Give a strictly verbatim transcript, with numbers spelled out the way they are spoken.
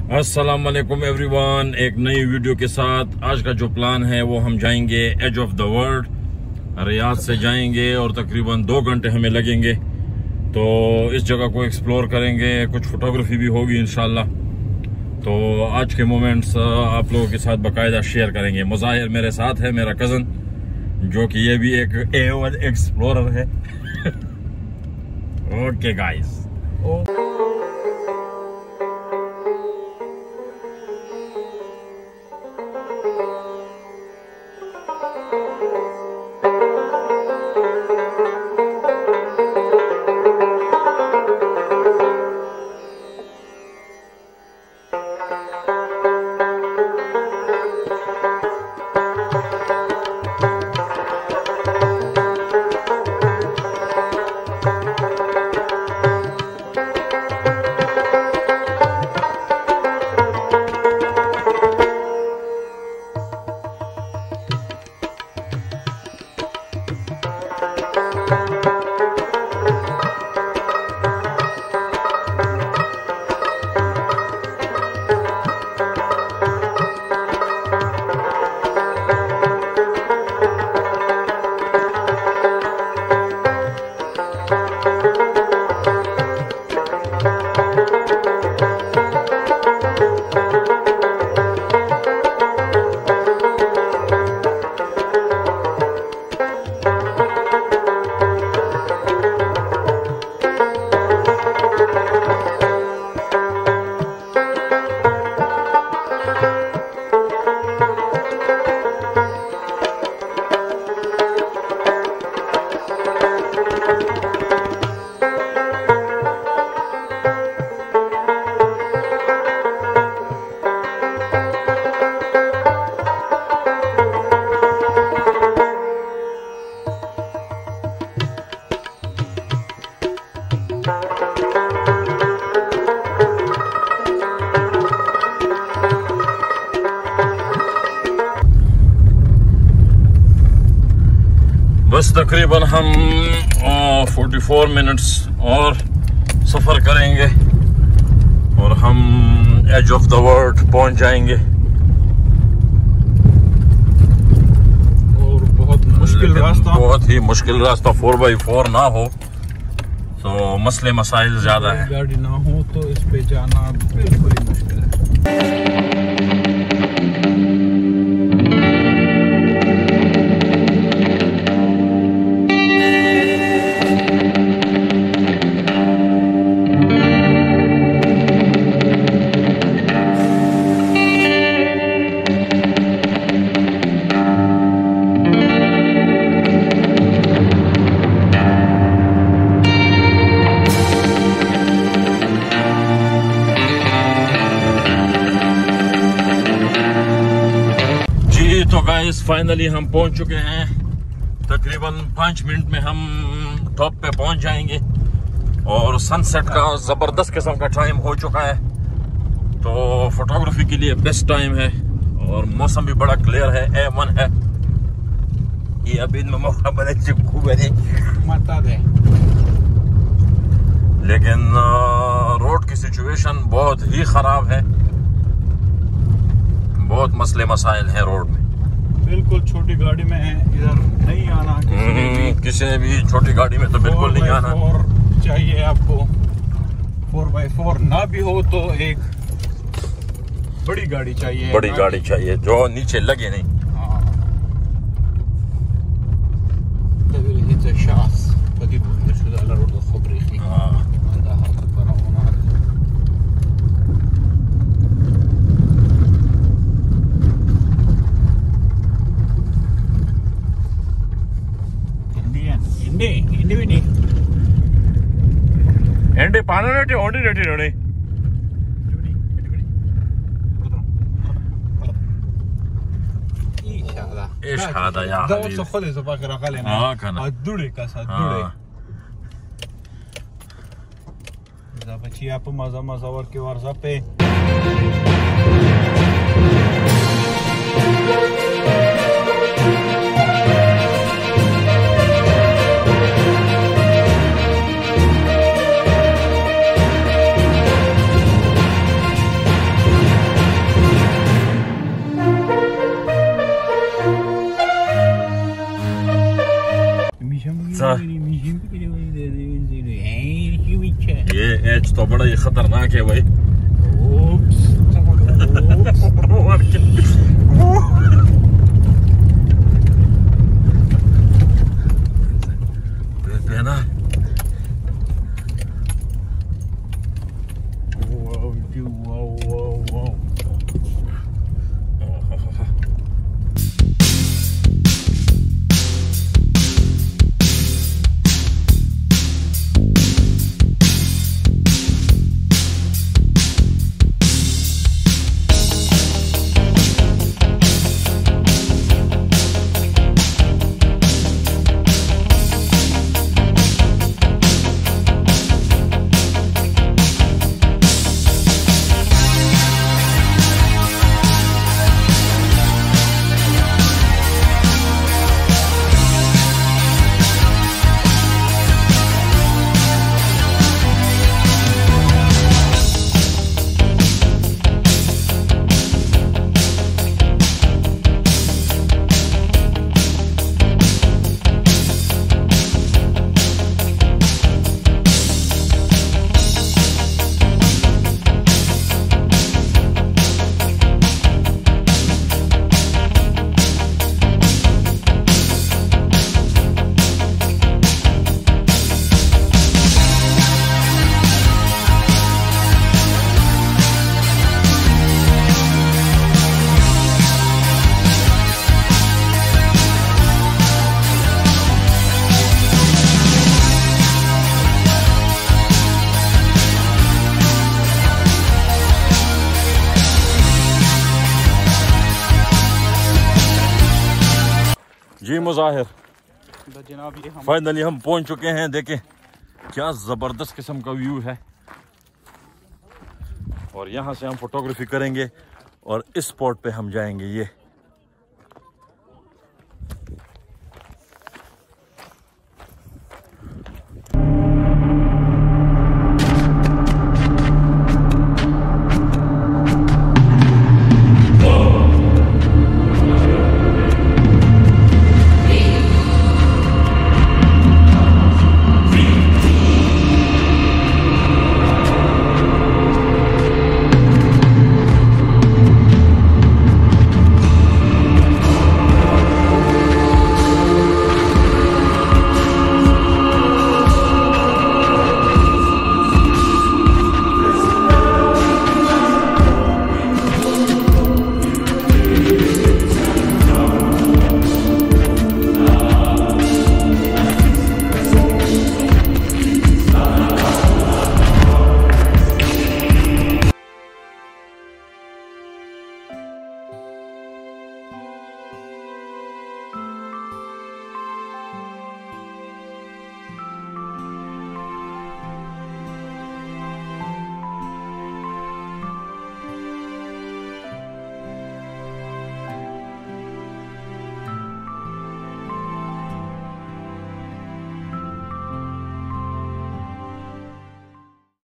अस्सलाम वालेकुम एवरीवन, एक नई वीडियो के साथ। आज का जो प्लान है वो हम जाएंगे edge of the world, Riyadh से जाएंगे और तकरीबन दो घंटे हमें लगेंगे। तो इस जगह को एक्सप्लोर करेंगे, कुछ फोटोग्राफी भी होगी इंशाल्लाह। तो आज के मोमेंट्स आप लोगों के साथ बाकायदा शेयर करेंगे। मुज़ाहिर मेरे साथ है, मेरा कज़न, जो कि ये भी एक ए वन एक्सप्लोरर है। Okay guys. बस तकरीबन हम चौवालीस मिनट्स और सफ़र करेंगे और हम एज ऑफ द वर्ल्ड पहुंच जाएंगे। और बहुत मुश्किल रास्ता, बहुत ही मुश्किल रास्ता। फोर बाई फोर ना हो तो मसले मसाइल ज़्यादा है। गाड़ी ना हो तो इस पे जाना बिल्कुल ही मुश्किल है। तो गाइस फाइनली हम पहुंच चुके हैं। तकरीबन पाँच मिनट में हम टॉप पे पहुंच जाएंगे और सनसेट का ज़बरदस्त किस्म का टाइम हो चुका है। तो फोटोग्राफी के लिए बेस्ट टाइम है और मौसम भी बड़ा क्लियर है, ए वन है। ये अभी में मौका बने चिपकू बने मता दे, लेकिन रोड की सिचुएशन बहुत ही ख़राब है। बहुत मसले मसाइल हैं रोड में। बिल्कुल छोटी गाड़ी में है, इधर नहीं आना किसी भी, किसी भी छोटी गाड़ी में तो बिल्कुल नहीं आना। फोर चाहिए आपको, फोर बाई फोर ना भी हो तो एक बड़ी गाड़ी चाहिए, बड़ी गाड़ी चाहिए जो नीचे लगे नहीं। एंडे पाना नेटे ओंडी नेटे नोने ايش هذا يا حبيبي؟ ده خذ زباك رقالنا اه كان ادوري كاس ادوري اذا بچي आप मजा मजा वर के वर पे ये एच तो बड़ा ही खतरनाक है भाई। ना जी मुजाहिर, जनाब ये हम फाइनली हम पहुंच चुके हैं। देखें क्या जबरदस्त किस्म का व्यू है, और यहाँ से हम फोटोग्राफी करेंगे और इस स्पॉट पे हम जाएंगे। ये